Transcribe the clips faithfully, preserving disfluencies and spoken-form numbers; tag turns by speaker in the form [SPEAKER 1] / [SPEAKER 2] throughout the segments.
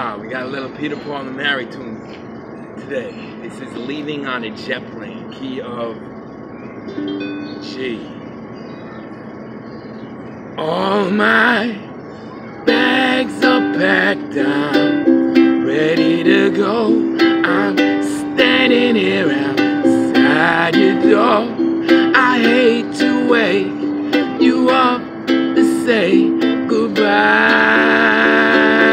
[SPEAKER 1] Ah, we got a little Peter Paul and Mary tune today. This is Leaving on a Jet Plane, key of G. All my bags are packed, I'm ready to go. I'm standing here outside your door. I hate to wake you up to say goodbye,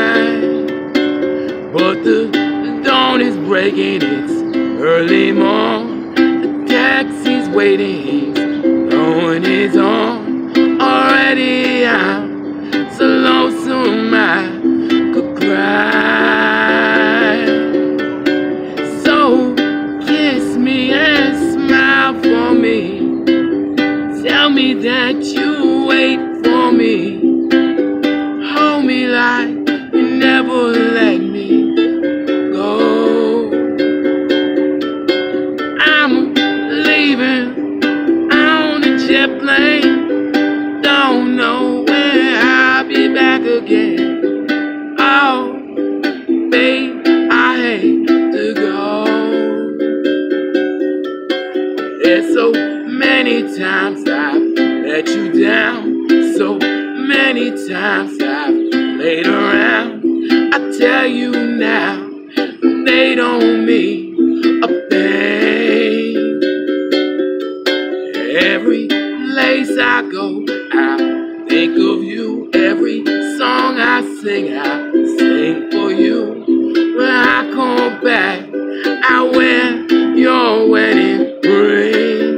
[SPEAKER 1] but the dawn is breaking, it's early morn. The taxi's waiting, he's blowing his horn. Already I'm so lonesome I could cry. So kiss me and smile for me. Tell me that you wait for me. Hold me like you never let me go. I'm leaving on a jet plane. Don't know when I'll be back again. Oh, babe, I hate to go. There's so many times I've let you down. So many times I've laid around. I tell you now, they don't mean a thing. Every place I go, I think of you. Every song I sing, I sing for you. When I come back, I wear your wedding ring.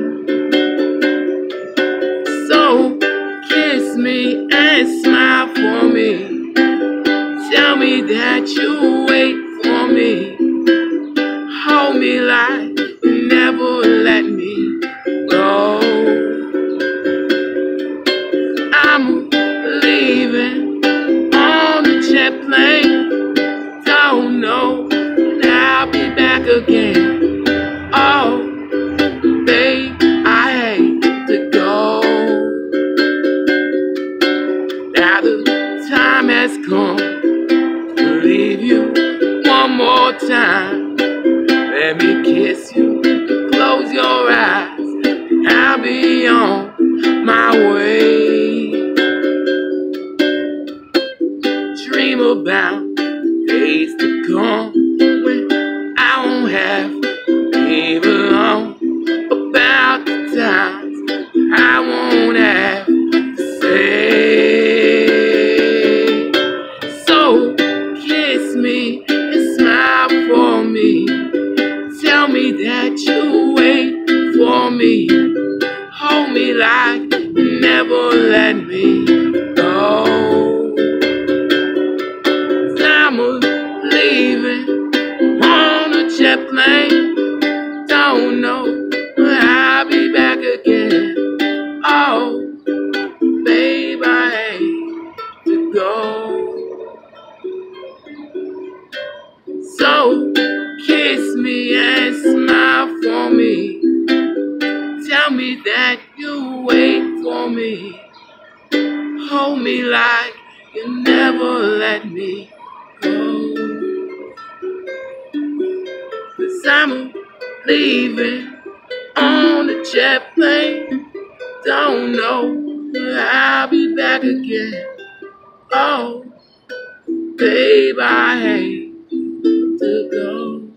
[SPEAKER 1] So kiss me and smile for me. Tell me that you wait for me. Hold me like you never let me go. I'm leaving on the jet plane. Don't know when I'll be back again. Oh, babe, I hate to go. Now the time has come to leave you one more time. Let me kiss you, close your eyes, I'll be on my way. Dream about days to come when I won't have to be alone. About the times I won't have to say. So kiss me and smile for me. Tell me that you wait for me. Hold me like you never let me go. 'Cause I'm leaving on a jet plane. Don't know when I'll be back again. Oh, babe, I hate to go. So kiss me and smile for me. Tell me that you wait for me. Hold me like you never let me go. 'Cause I'm leaving on a jet plane. Don't know when I'll be back again. Oh, babe, I hate to go.